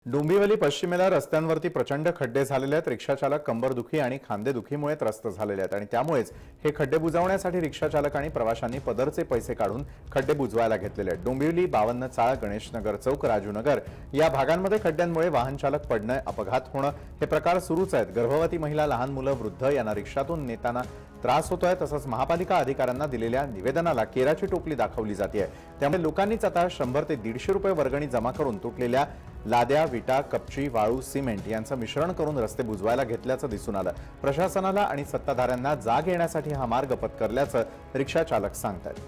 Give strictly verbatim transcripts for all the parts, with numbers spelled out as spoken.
डोंबिवली पश्चिमेला रस्त्यांवरती प्रचंड खड्डे झालेले आहेत। रिक्षाचालक कंबरदुखी आणि खांदेदुखीमुळे त्रस्त झालेले आहेत आणि त्यामुळेच हे खड्डे बुजवण्यासाठी रिक्षाचालक आणि प्रवाशांनी पदरचे पैसे काढून खड्डे बुजवायला घेतलेले आहेत। डोंबिवली बावन्न चाळ गणेशनगर चौक राजूनगर या भागांमध्ये खड्ड्यांमुळे वाहन चालक पडणे अपघात होणे हे प्रकार सुरूच आहेत। गर्भवती महिला लहान मुलं वृद्ध यांना रिक्षातून नेताना त्रास होतोय। तसंच महापालिका अधिकाऱ्यांना दिलेल्या निवेदनाला केराची टोपली दाखवली जाते। त्यामुळे लोकांनीच आता शंभर ते दीडशे रुपये वर्गणी जमा करून तुटलेल्या लाद्या विटा कपची वाळू सिमेंट यांचं मिश्रण करून रस्ते बुजवायला घेतल्याचं दिसून आलं। प्रशासनाला आणि सत्ताधाऱ्यांना जाग येण्यासाठी हा मार्ग पत्करल्याचं रिक्षा चालक सांगतात।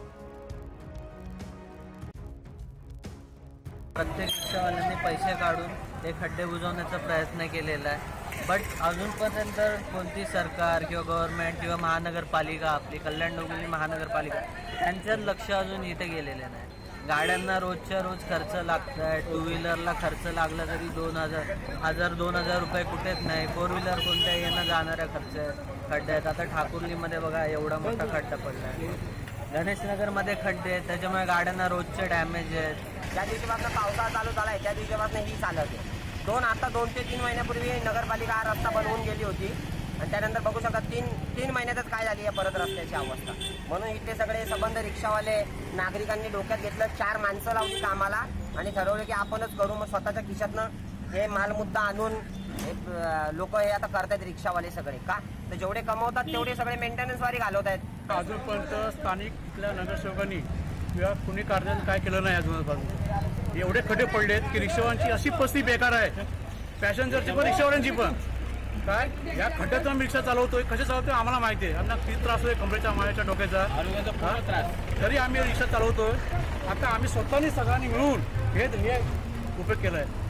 प्रत्येक रिक्षावाल्यांनी पैसे काढून हे खड्डे बुजवण्याचा प्रयत्न केलेला आहे, बट अजूनपर्यंत कोणती सरकार किंवा गव्हर्नमेंट किंवा महानगरपालिका आपली कल्याण डोंबिवली महानगरपालिका यांचं लक्ष अजून इथे गेलेलं नाही। गाड्यांना रोजच्या रोज खर्च लागत आहे। टू व्हीलरला खर्च लागला तरी दोन हजार हजार दोन हजार रुपये कुठेच नाही। फोर व्हीलर कोणत्या येणं जाणाऱ्या खर्च आहे खड्डे आहेत। आता ठाकुर्लीमध्ये बघा एवढा मोठा खड्डा पडला आहे। गणेशनगरमध्ये खड्डे आहेत, त्याच्यामुळे गाड्यांना रोजचे डॅमेज आहेत। ज्या दिवशीपासून पावसाळा चालू झाला आहे त्या दिवशीपासून ही चालत आहे। दोन आता दोन ते तीन महिन्यापूर्वी नगरपालिका हा रस्ता बनवून गेली होती आणि त्यानंतर बघू शकता तीन तीन महिन्यातच काय झाली आहे परत रस्त्याची अवस्था। म्हणून इथे सगळे संबंध रिक्षावाले नागरिकांनी डोक्यात घेतलं, चार माणसं लावली कामाला आणि ठरवलं की आपणच करू। मग स्वतःच्या खिशातनं हे मालमुद्दा आणून लोक हे आता करतायत रिक्षावाले सगळे। का तर जेवढे कमवतात तेवढे सगळे मेंटेनन्सवारी घालवत आहेत। अजूनपर्यंत स्थानिक इथल्या नगरसेवकांनी किंवा कुणी कार्यालयाने काय केलं नाही अजूनपर्यंत। एवढे खड्डे पडलेत की रिक्षावांची अशी परिस्थिती बेकार आहे, पॅसेंजरची पण रिक्षावाल्यांची पण। काय या खड्ड्यातून आम्ही रिक्षा चालवतोय, कसे चालवतोय आम्हाला माहिती आहे। आम्हाला किती त्रास होतोय कमरेच्या माळ्याच्या डोक्याचा त्रास, तरी आम्ही रिक्षा चालवतोय। आता आम्ही स्वतःनी सगळ्यांनी मिळून हे उपयोग केलाय।